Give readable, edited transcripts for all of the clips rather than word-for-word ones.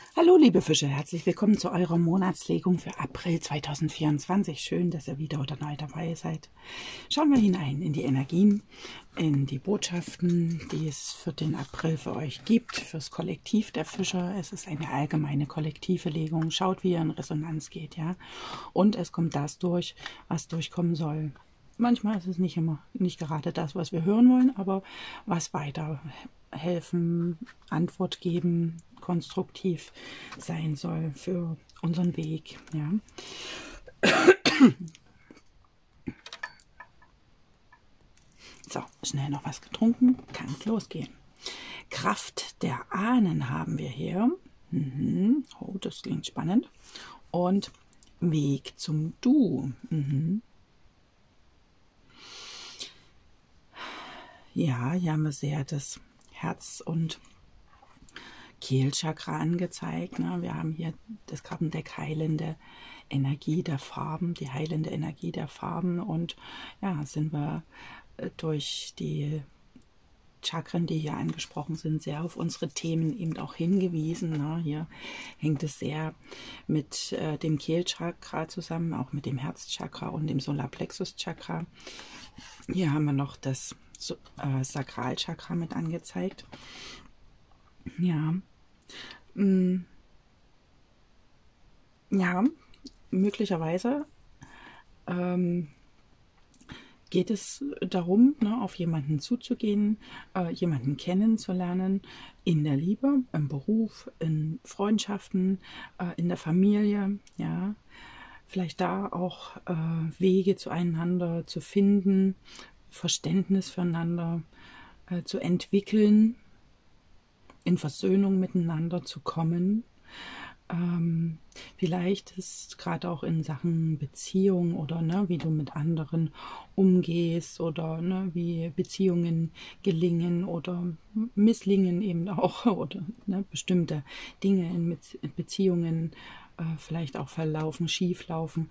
Hallo liebe Fische, herzlich willkommen zu eurer Monatslegung für April 2024. Schön, dass ihr wieder oder neu dabei seid. Schauen wir hinein in die Energien, in die Botschaften, die es für den April für euch gibt, fürs Kollektiv der Fischer. Es ist eine allgemeine kollektive Legung. Schaut, wie ihr in Resonanz geht, ja. Und es kommt das durch, was durchkommen soll. Manchmal ist es nicht gerade das, was wir hören wollen, aber was weiterhelfen, Antwort geben, konstruktiv sein soll für unseren Weg. Ja. So, schnell noch was getrunken, kann es losgehen. Kraft der Ahnen haben wir hier. Oh, das klingt spannend. Und Weg zum Du. Ja, hier haben wir sehr das Herz- und Kehlchakra angezeigt. Ne? Wir haben hier das Kartendeck heilende Energie der Farben, die heilende Energie der Farben. Und ja, sind wir durch die Chakren, die hier angesprochen sind, sehr auf unsere Themen eben auch hingewiesen. Ne? Hier hängt es sehr mit dem Kehlchakra zusammen, auch mit dem Herzchakra und dem Solarplexuschakra. Hier haben wir noch das Sakralchakra mit angezeigt. Ja. Ja, möglicherweise geht es darum, ne, auf jemanden zuzugehen, jemanden kennenzulernen, in der Liebe, im Beruf, in Freundschaften, in der Familie, ja. Vielleicht da auch Wege zueinander zu finden, Verständnis füreinander zu entwickeln, in Versöhnung miteinander zu kommen. Vielleicht ist gerade auch in Sachen Beziehung oder ne, wie du mit anderen umgehst oder ne, wie Beziehungen gelingen oder misslingen eben auch oder ne, bestimmte Dinge in Beziehungen vielleicht auch verlaufen, schieflaufen.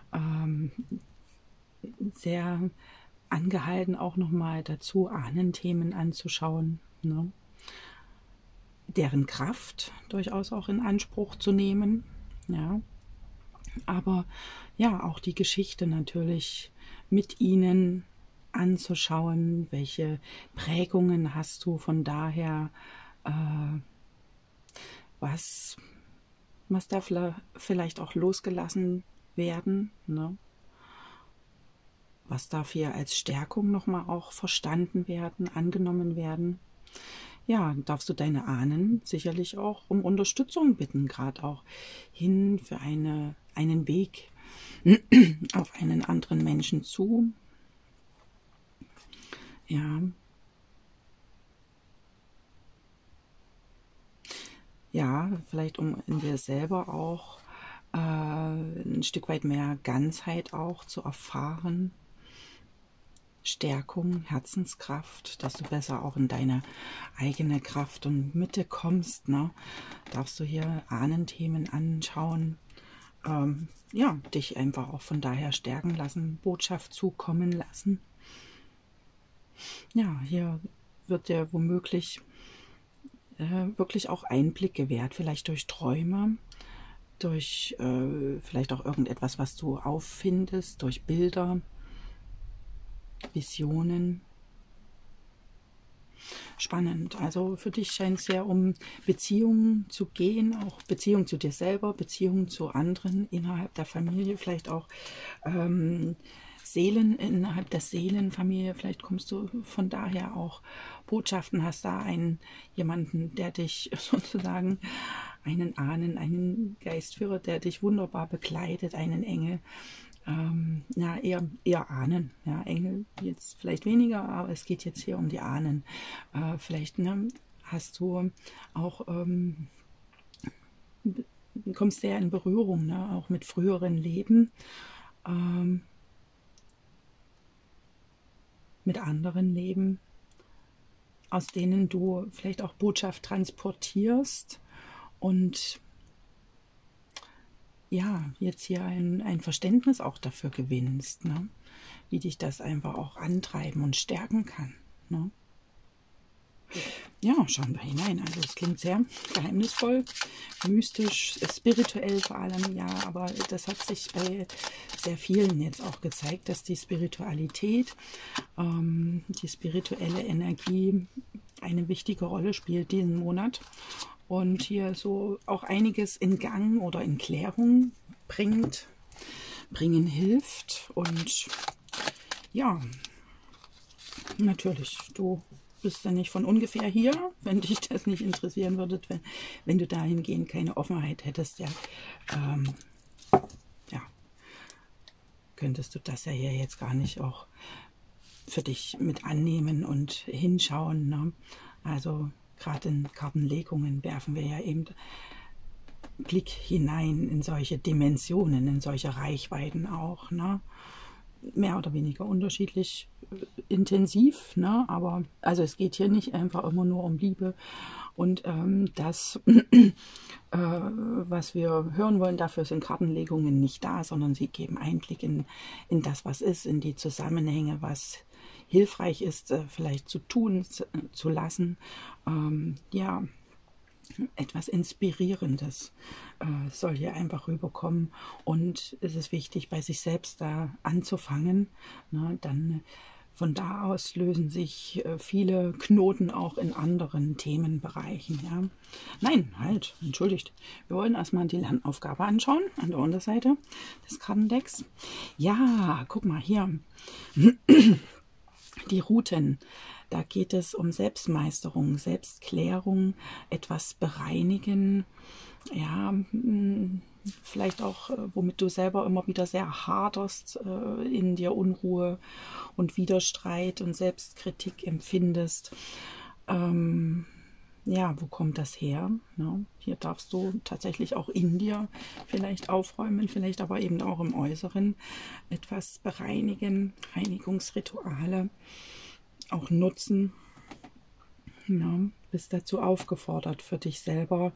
Sehr angehalten auch nochmal dazu, Ahnenthemen anzuschauen, ne? Deren Kraft durchaus auch in Anspruch zu nehmen, ja, aber ja, auch die Geschichte natürlich mit ihnen anzuschauen, welche Prägungen hast du, von daher, was darf vielleicht auch losgelassen werden, ne? Was darf hier als Stärkung nochmal auch verstanden werden, angenommen werden? Ja, darfst du deine Ahnen sicherlich auch um Unterstützung bitten, gerade auch hin für einen Weg auf einen anderen Menschen zu. Ja. Ja, vielleicht um in dir selber auch ein Stück weit mehr Ganzheit auch zu erfahren. Stärkung, Herzenskraft, dass du besser auch in deine eigene Kraft und Mitte kommst, ne? Darfst du hier Ahnenthemen anschauen, ja, dich einfach auch von daher stärken lassen, Botschaft zukommen lassen. Ja, hier wird dir womöglich wirklich auch Einblick gewährt, vielleicht durch Träume, durch vielleicht auch irgendetwas, was du auffindest, durch Bilder, Visionen. Spannend. Also für dich scheint es ja um Beziehungen zu gehen, auch Beziehung zu dir selber, Beziehung zu anderen innerhalb der Familie, vielleicht auch Seelen innerhalb der Seelenfamilie. Vielleicht kommst du von daher auch Botschaften, hast da jemanden, der dich sozusagen, einen Ahnen, einen Geistführer, der dich wunderbar begleitet, einen Engel. Ja, eher Ahnen. Ja, Engel jetzt vielleicht weniger, aber es geht jetzt hier um die Ahnen. Vielleicht ne, hast du auch, kommst sehr in Berührung, ne, auch mit früheren Leben, mit anderen Leben, aus denen du vielleicht auch Botschaft transportierst und ja, jetzt hier ein Verständnis auch dafür gewinnst, ne? Wie dich das einfach auch antreiben und stärken kann. Ne? Ja, schauen wir hinein. Also es klingt sehr geheimnisvoll, mystisch, spirituell vor allem, ja, aber das hat sich bei sehr vielen jetzt auch gezeigt, dass die Spiritualität, die spirituelle Energie eine wichtige Rolle spielt diesen Monat und hier so auch einiges in Gang oder in Klärung bringen hilft. Und ja, natürlich, du bist ja nicht von ungefähr hier, wenn dich das nicht interessieren würde, wenn du dahingehend keine Offenheit hättest, ja, ja, könntest du das ja hier jetzt gar nicht auch für dich mit annehmen und hinschauen, ne? Also gerade in Kartenlegungen werfen wir ja eben Blick hinein in solche Dimensionen, in solche Reichweiten auch, ne? Mehr oder weniger unterschiedlich intensiv, ne? Aber also es geht hier nicht einfach immer nur um Liebe und das, was wir hören wollen, dafür sind Kartenlegungen nicht da, sondern sie geben Einblick in das, was ist, in die Zusammenhänge, was hilfreich ist, vielleicht zu tun, zu lassen. Ja, etwas Inspirierendes soll hier einfach rüberkommen, und es ist wichtig, bei sich selbst da anzufangen, ne? Dann von da aus lösen sich viele Knoten auch in anderen Themenbereichen. Ja? Nein, halt, entschuldigt. Wir wollen erstmal die Lernaufgabe anschauen, an der Unterseite des Kartendecks. Ja, guck mal hier. Die Routen. Da geht es um Selbstmeisterung, Selbstklärung, etwas bereinigen, ja, vielleicht auch, womit du selber immer wieder sehr haderst, in dir Unruhe und Widerstreit und Selbstkritik empfindest. Ja, wo kommt das her? Ne? Hier darfst du tatsächlich auch in dir vielleicht aufräumen, vielleicht aber eben auch im Äußeren etwas bereinigen, Reinigungsrituale auch nutzen. Ja, bist dazu aufgefordert, für dich selber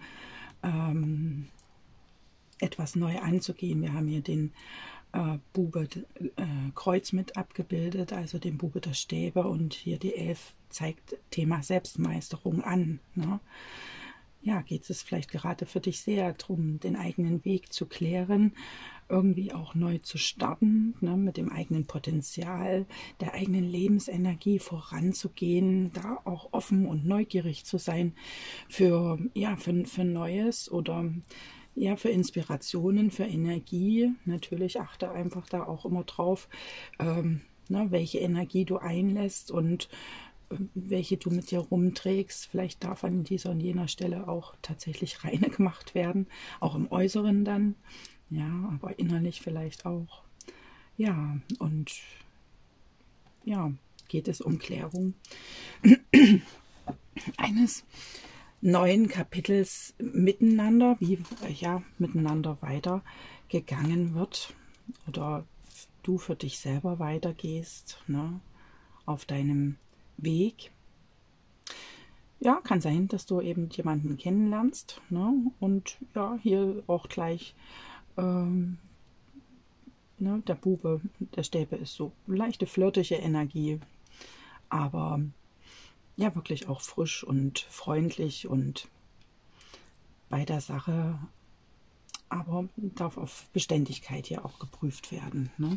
etwas neu anzugehen. Wir haben hier den Bube Kreuz mit abgebildet, also den Bube der Stäbe, und hier die 11 zeigt Thema Selbstmeisterung an. Ne? Ja, geht es vielleicht gerade für dich sehr darum, den eigenen Weg zu klären, irgendwie auch neu zu starten, ne, mit dem eigenen Potenzial, der eigenen Lebensenergie voranzugehen, da auch offen und neugierig zu sein für, ja, für Neues oder ja, für Inspirationen, für Energie. Natürlich achte einfach da auch immer drauf, ne, welche Energie du einlässt und welche du mit dir rumträgst. Vielleicht darf an dieser und jener Stelle auch tatsächlich reine gemacht werden, auch im Äußeren dann, ja, aber innerlich vielleicht auch. Ja, und ja, geht es um Klärung eines neuen Kapitels miteinander, wie ja miteinander weitergegangen wird oder du für dich selber weitergehst, ne, auf deinem Weg. Ja, kann sein, dass du eben jemanden kennenlernst, ne, und ja, hier auch gleich ne, der Bube der Stäbe ist so leichte flirtige Energie, aber ja, wirklich auch frisch und freundlich und bei der Sache, aber darf auf Beständigkeit hier auch geprüft werden. Ne?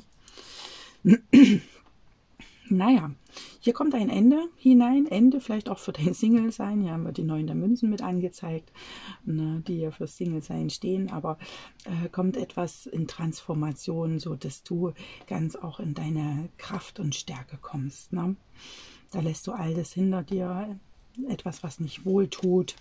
Naja, hier kommt ein Ende hinein, Ende vielleicht auch für dein Single-Sein. Hier haben wir die 9 der Münzen mit angezeigt, ne, die ja fürs Single-Sein stehen, aber kommt etwas in Transformation, so dass du ganz auch in deine Kraft und Stärke kommst. Ne? Da lässt du all das hinter dir, etwas, was nicht wohltut.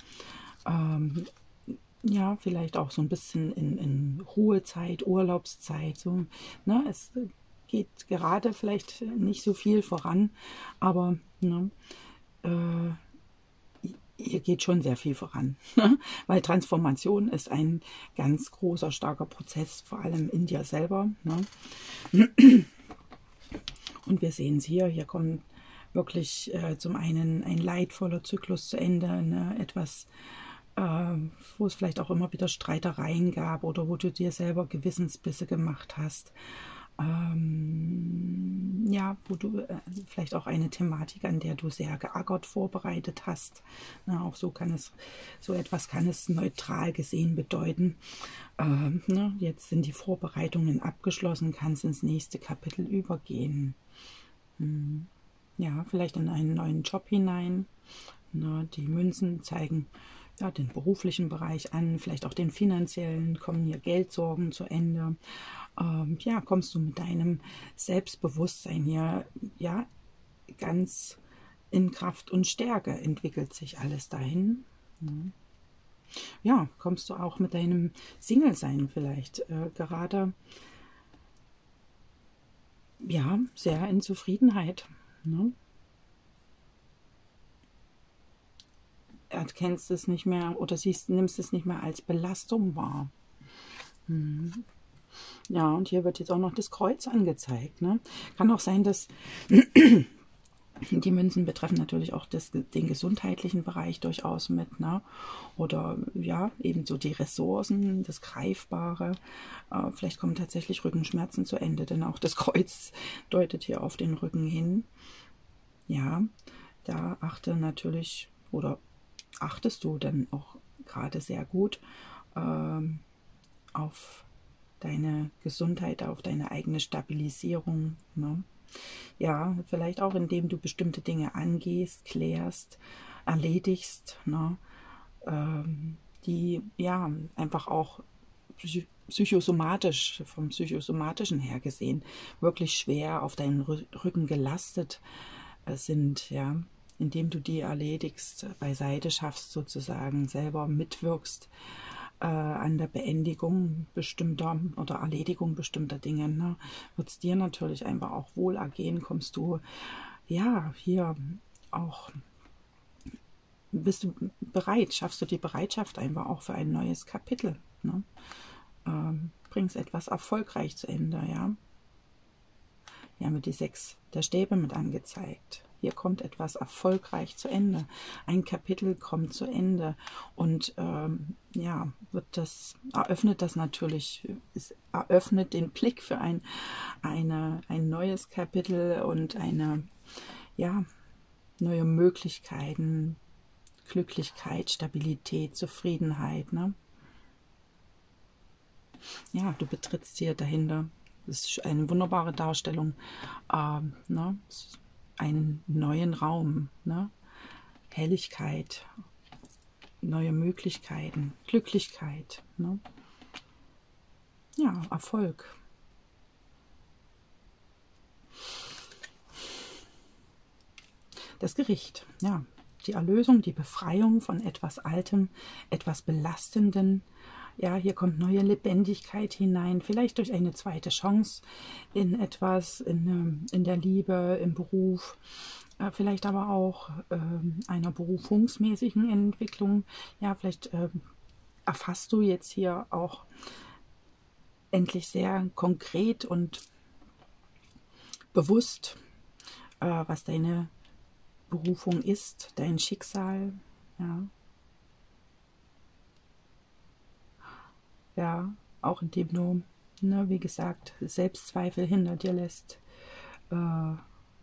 Ja, vielleicht auch so ein bisschen in Ruhezeit, Urlaubszeit. So, ne? Es geht gerade vielleicht nicht so viel voran, aber ne, hier geht schon sehr viel voran, weil Transformation ist ein ganz großer, starker Prozess, vor allem in dir selber. Ne? Und wir sehen es hier, hier kommt wirklich zum einen ein leidvoller Zyklus zu Ende, ne? Etwas, wo es vielleicht auch immer wieder Streitereien gab oder wo du dir selber Gewissensbisse gemacht hast. Ja, wo du vielleicht auch eine Thematik, an der du sehr geackert vorbereitet hast. Na, auch so etwas kann es neutral gesehen bedeuten. Ne, jetzt sind die Vorbereitungen abgeschlossen, kannst ins nächste Kapitel übergehen. Ja, vielleicht in einen neuen Job hinein. Na, die Münzen zeigen ja, den beruflichen Bereich an, vielleicht auch den finanziellen, kommen hier Geldsorgen zu Ende. Ja, kommst du mit deinem Selbstbewusstsein hier ja ganz in Kraft und Stärke, entwickelt sich alles dahin. Ja, kommst du auch mit deinem Single-Sein vielleicht gerade ja sehr in Zufriedenheit. Ne? Erkennst es nicht mehr oder nimmst es nicht mehr als Belastung wahr. Ja, und hier wird jetzt auch noch das Kreuz angezeigt. Ne? Kann auch sein, dass die Münzen betreffen natürlich auch den gesundheitlichen Bereich durchaus mit. Ne? Oder ja, ebenso die Ressourcen, das Greifbare. Vielleicht kommen tatsächlich Rückenschmerzen zu Ende, denn auch das Kreuz deutet hier auf den Rücken hin. Ja, da achtest du dann auch gerade sehr gut auf deine Gesundheit, auf deine eigene Stabilisierung. Ne? Ja, vielleicht auch, indem du bestimmte Dinge angehst, klärst, erledigst, ne? Die ja einfach auch psychosomatisch, vom psychosomatischen her gesehen, wirklich schwer auf deinen Rücken gelastet sind, ja, indem du die erledigst, beiseite schaffst sozusagen, selber mitwirkst an der Beendigung bestimmter oder Erledigung bestimmter Dinge, ne, wird es dir natürlich einfach auch wohlergehen, kommst du, ja, hier auch, bist du bereit, schaffst du die Bereitschaft einfach auch für ein neues Kapitel, ne? Bringst etwas erfolgreich zu Ende, ja. Hier haben wir die 6 der Stäbe mit angezeigt. Hier kommt etwas erfolgreich zu Ende. Ein Kapitel kommt zu Ende und ja, eröffnet das natürlich, es eröffnet den Blick für ein neues Kapitel und ja, neue Möglichkeiten, Glücklichkeit, Stabilität, Zufriedenheit. Ne? Ja, du betrittst hier dahinter. Das ist eine wunderbare Darstellung. Ne? Einen neuen Raum, ne? Helligkeit, neue Möglichkeiten, Glücklichkeit, ne? Ja, Erfolg. Das Gericht, ja, die Erlösung, die Befreiung von etwas Altem, etwas Belastenden. Ja, hier kommt neue Lebendigkeit hinein, vielleicht durch eine zweite Chance in etwas, in der Liebe, im Beruf, vielleicht aber auch einer berufungsmäßigen Entwicklung. Ja, vielleicht erfasst du jetzt hier auch endlich sehr konkret und bewusst, was deine Berufung ist, dein Schicksal. Ja. Ja, auch indem du, ne, wie gesagt, Selbstzweifel hinter dir lässt. Ja.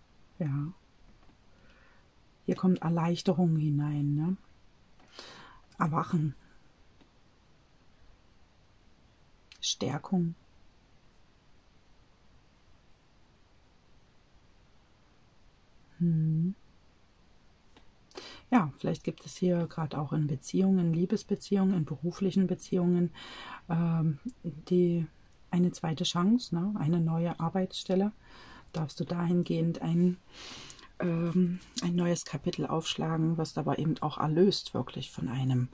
Hier kommt Erleichterung hinein, ne? Erwachen. Stärkung. Ja, vielleicht gibt es hier gerade auch in Beziehungen, in Liebesbeziehungen, in beruflichen Beziehungen eine zweite Chance, ne? Eine neue Arbeitsstelle. Darfst du dahingehend ein neues Kapitel aufschlagen, wirst aber eben auch erlöst wirklich von einem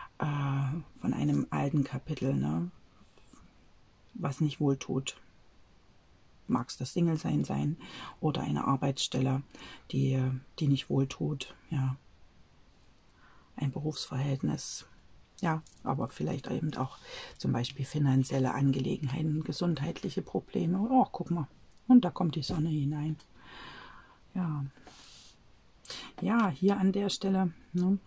alten Kapitel, ne? Was nicht wohltut. Mag es das Single-Sein sein oder eine Arbeitsstelle, die nicht wohltut, ja. Ein Berufsverhältnis, ja, aber vielleicht eben auch zum Beispiel finanzielle Angelegenheiten, gesundheitliche Probleme. Oh, guck mal, und da kommt die Sonne hinein. Ja, ja, hier an der Stelle, ne?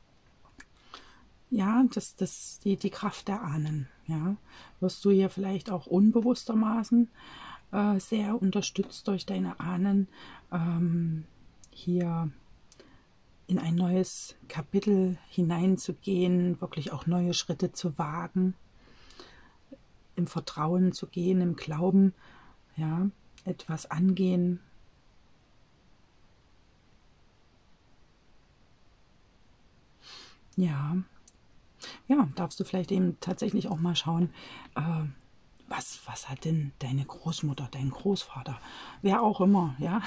Ja, die Kraft der Ahnen, ja, wirst du hier vielleicht auch unbewusstermaßen sehr unterstützt durch deine Ahnen, hier in ein neues Kapitel hineinzugehen, wirklich auch neue Schritte zu wagen, im Vertrauen zu gehen, im Glauben, ja, etwas angehen. Ja, darfst du vielleicht eben tatsächlich auch mal schauen, was hat denn deine Großmutter, dein Großvater, wer auch immer, ja,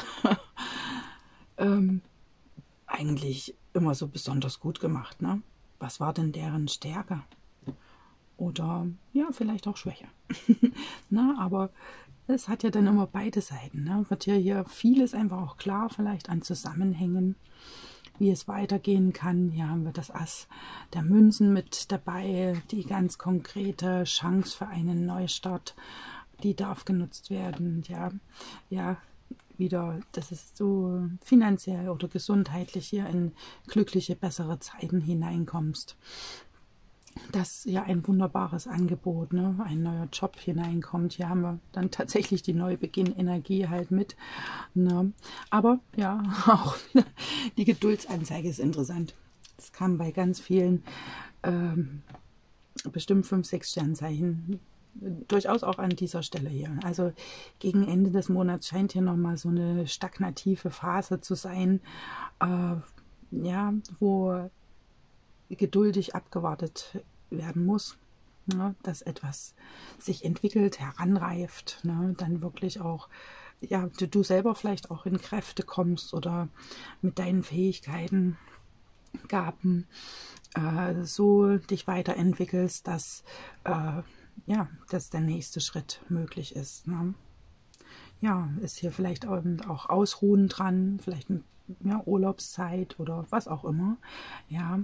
eigentlich immer so besonders gut gemacht, ne? Was war denn deren Stärke? Oder ja, vielleicht auch Schwäche. Na, aber es hat ja dann immer beide Seiten. Ne? Wird ja hier vieles einfach auch klar, vielleicht an Zusammenhängen, wie es weitergehen kann. Hier haben wir das Ass der Münzen mit dabei, die ganz konkrete Chance für einen Neustart, die darf genutzt werden. Ja, wieder, dass es so finanziell oder gesundheitlich hier in glückliche, bessere Zeiten hineinkommst. Das ist ja ein wunderbares Angebot, ne? Ein neuer Job hineinkommt. Hier haben wir dann tatsächlich die Neubeginn-Energie halt mit. Ne? Aber ja, auch wieder die Geduldsanzeige ist interessant. Das kam bei ganz vielen, bestimmt 5, 6 Sternzeichen, durchaus auch an dieser Stelle hier. Also gegen Ende des Monats scheint hier nochmal so eine stagnative Phase zu sein, ja, wo geduldig abgewartet werden muss, ne, dass etwas sich entwickelt, heranreift, ne, dann wirklich auch, ja, du selber vielleicht auch in Kräfte kommst oder mit deinen Fähigkeiten, Gaben so dich weiterentwickelst, dass, ja, dass der nächste Schritt möglich ist. Ne. Ja, ist hier vielleicht auch Ausruhen dran, vielleicht ja, Urlaubszeit oder was auch immer, ja.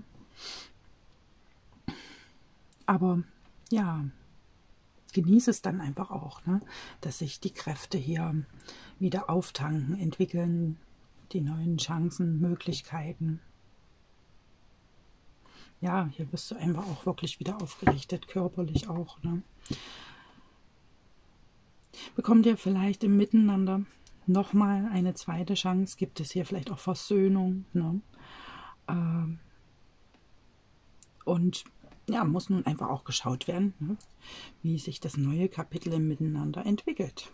Aber ja, genieße es dann einfach auch, ne? Dass sich die Kräfte hier wieder auftanken, entwickeln, die neuen Chancen, Möglichkeiten. Ja, hier wirst du einfach auch wirklich wieder aufgerichtet, körperlich auch, ne? Bekommt ihr vielleicht im Miteinander nochmal eine zweite Chance? Gibt es hier vielleicht auch Versöhnung, ne? Und ja, muss nun einfach auch geschaut werden, ne, wie sich das neue Kapitel im Miteinander entwickelt.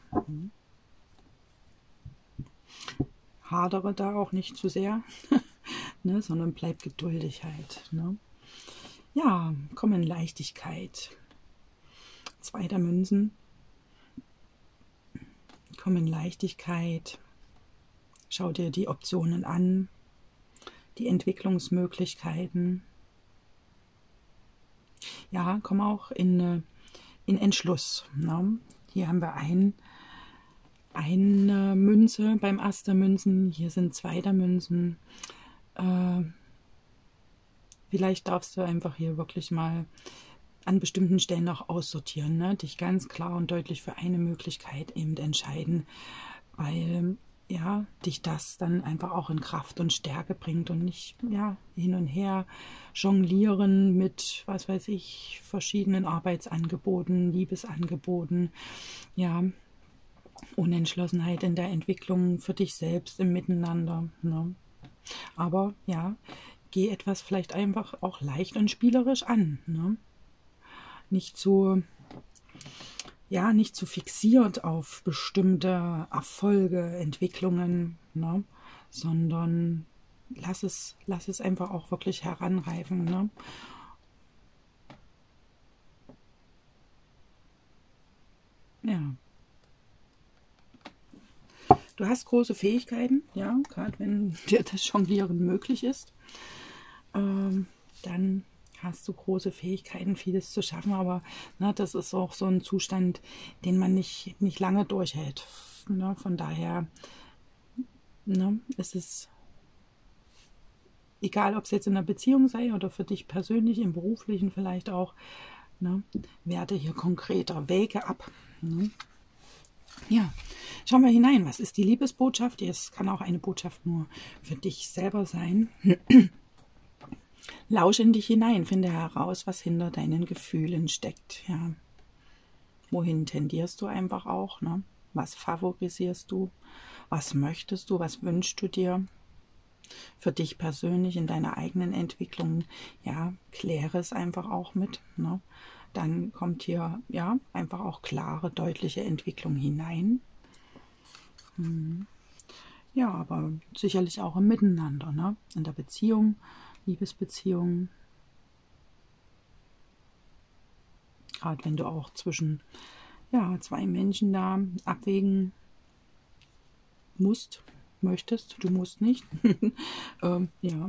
Hadere da auch nicht zu sehr, ne, sondern bleib geduldig halt. Ne. Ja, komm in Leichtigkeit. 2 der Münzen. Komm in Leichtigkeit. Schau dir die Optionen an, die Entwicklungsmöglichkeiten. Ja, komm auch in Entschluss. Ne? Hier haben wir eine Münze beim Ass der Münzen. Hier sind 2 der Münzen. Vielleicht darfst du einfach hier wirklich mal an bestimmten Stellen auch aussortieren. Ne? Dich ganz klar und deutlich für eine Möglichkeit eben entscheiden, weil ja, dich das dann einfach auch in Kraft und Stärke bringt und nicht ja, hin und her jonglieren mit, was weiß ich, verschiedenen Arbeitsangeboten, Liebesangeboten, ja, Unentschlossenheit in der Entwicklung für dich selbst im Miteinander. Ne? Aber ja, geh etwas vielleicht einfach auch leicht und spielerisch an. Ne? Nicht so... ja, nicht zu fixiert auf bestimmte Erfolge, Entwicklungen, ne, sondern lass es einfach auch wirklich heranreifen. Ne. Ja. Du hast große Fähigkeiten, ja, gerade wenn dir das Jonglieren möglich ist, dann hast du große Fähigkeiten, vieles zu schaffen, aber ne, das ist auch so ein Zustand, den man nicht lange durchhält. Ne, von daher ne, ist es egal, ob es jetzt in einer Beziehung sei oder für dich persönlich, im Beruflichen vielleicht auch, ne, werte hier konkreter, wäge ab. Ne. Ja, schauen wir hinein. Was ist die Liebesbotschaft? Es kann auch eine Botschaft nur für dich selber sein. Lausche in dich hinein, finde heraus, was hinter deinen Gefühlen steckt. Ja. Wohin tendierst du einfach auch? Ne? Was favorisierst du? Was möchtest du? Was wünschst du dir? Für dich persönlich in deiner eigenen Entwicklung, ja, kläre es einfach auch mit. Ne? Dann kommt hier, ja, einfach auch klare, deutliche Entwicklung hinein. Ja, aber sicherlich auch im Miteinander, ne? In der Beziehung, Liebesbeziehung. Gerade wenn du auch zwischen, ja, zwei Menschen da abwägen musst, möchtest, du musst nicht. Ja.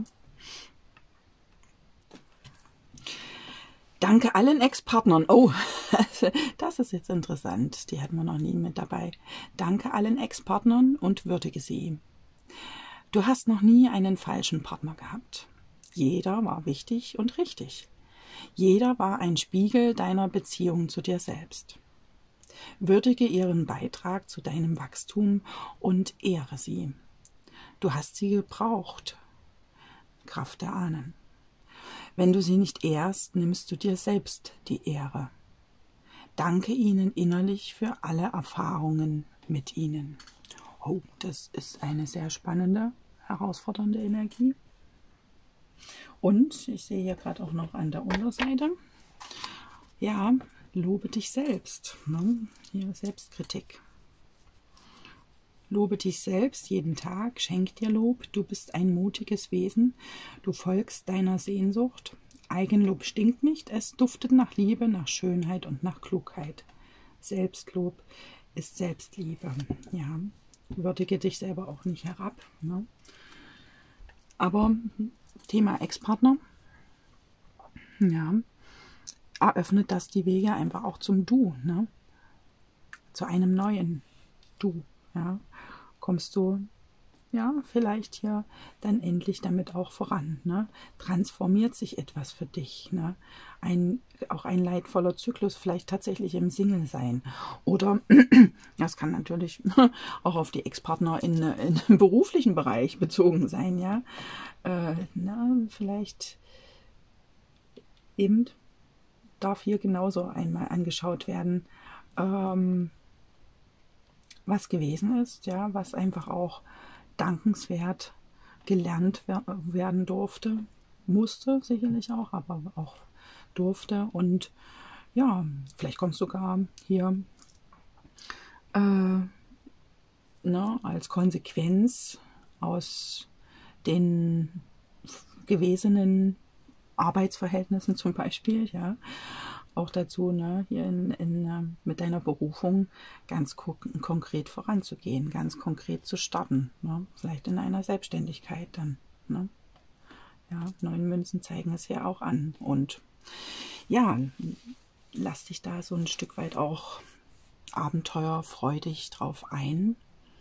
Danke allen Ex-Partnern. Oh, das ist jetzt interessant. Die hatten wir noch nie mit dabei. Danke allen Ex-Partnern und würdige sie. Du hast noch nie einen falschen Partner gehabt. Jeder war wichtig und richtig. Jeder war ein Spiegel deiner Beziehung zu dir selbst. Würdige ihren Beitrag zu deinem Wachstum und ehre sie. Du hast sie gebraucht. Kraft der Ahnen. Wenn du sie nicht ehrst, nimmst du dir selbst die Ehre. Danke ihnen innerlich für alle Erfahrungen mit ihnen. Oh, das ist eine sehr spannende, herausfordernde Energie. Und ich sehe hier gerade auch noch an der Unterseite, ja, lobe dich selbst. Ne? Hier Selbstkritik. Lobe dich selbst jeden Tag, schenk dir Lob, du bist ein mutiges Wesen, du folgst deiner Sehnsucht. Eigenlob stinkt nicht, es duftet nach Liebe, nach Schönheit und nach Klugheit. Selbstlob ist Selbstliebe. Ja, würdige dich selber auch nicht herab. Ne? Aber Thema Ex-Partner, ja, eröffnet das die Wege einfach auch zum Du, ne? Zu einem neuen Du. Ja, kommst du, ja, vielleicht hier dann endlich damit auch voran. Ne? Transformiert sich etwas für dich. Ne? Auch ein leidvoller Zyklus, vielleicht tatsächlich im Single-Sein. Oder, das kann natürlich auch auf die Ex-Partner im beruflichen Bereich bezogen sein. Ja, vielleicht eben darf hier genauso einmal angeschaut werden, was gewesen ist, ja, was einfach auch dankenswert gelernt werden durfte, musste sicherlich auch, aber auch durfte. Und ja, vielleicht kommst du sogar hier als Konsequenz aus den gewesenen Arbeitsverhältnissen zum Beispiel, ja, auch dazu, ne, hier mit deiner Berufung ganz konkret voranzugehen, ganz konkret zu starten, ne, vielleicht in einer Selbstständigkeit dann. Ne. Ja, 9 Münzen zeigen es ja auch an. Und ja, lass dich da so ein Stück weit auch abenteuerfreudig drauf ein.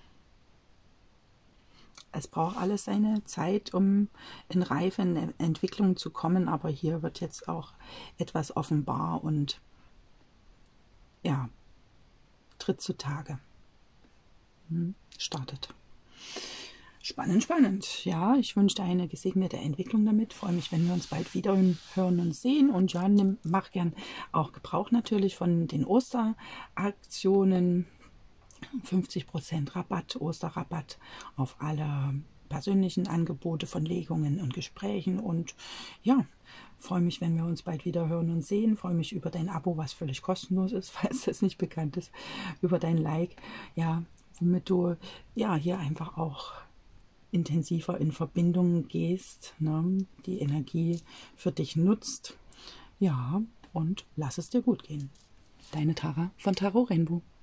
Es braucht alles seine Zeit, um in reife Entwicklung zu kommen, aber hier wird jetzt auch etwas offenbar und ja, tritt zutage. Startet. Spannend, spannend. Ja, ich wünsche dir eine gesegnete Entwicklung damit. Freue mich, wenn wir uns bald wieder hören und sehen. Und ja, mach gern auch Gebrauch natürlich von den Osteraktionen. 50% Rabatt, Osterrabatt auf alle persönlichen Angebote von Legungen und Gesprächen. Und ja, freue mich, wenn wir uns bald wieder hören und sehen. Freue mich über dein Abo, was völlig kostenlos ist, falls das nicht bekannt ist, über dein Like, ja, womit du ja hier einfach auch intensiver in Verbindung gehst, ne, die Energie für dich nutzt. Ja, und lass es dir gut gehen. Deine Tara von Tarot Rainbow.